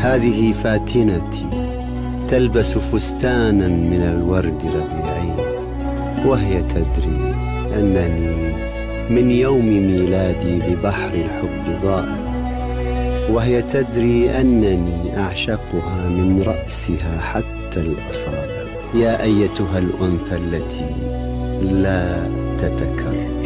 هذه فاتنتي تلبس فستانا من الورد ربيعي، وهي تدري أنني من يوم ميلادي ببحر الحب ضائع، وهي تدري أنني أعشقها من رأسها حتى الأصابع. يا أيتها الأنثى التي لا تتكرر.